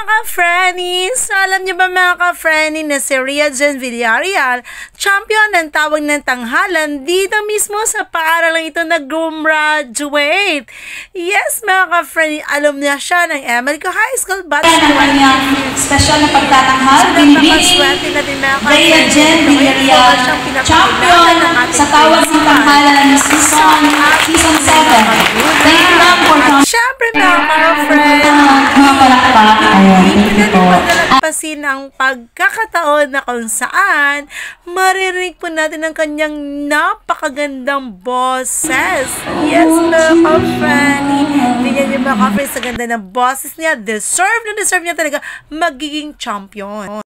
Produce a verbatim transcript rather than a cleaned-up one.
ka-Frenny! So, alam niyo ba mga ka-Frenny na si Rhea Jen Villarreal, champion ng tawag ng tanghalan dito mismo sa paaralang ito nag-graduate. Yes mga ka-Frenny, alam niya siya ng Emelico High School Basketball. Special na pagtatanghal, pinipili Rhea Jen Villarreal, champion sa tawag ng tanghalan season season seven. Thank you ma'am for coming. Siyempre mga ka-Frenny, hindi natin matalagpasin ang pagkakataon na kung saan maririnig po natin ang kanyang napakagandang boses. Yes, mga ka-Frenny. Tingnan niyo mga ka-Frenny sa ganda ng boses niya. Deserve na deserve niya talaga magiging champion.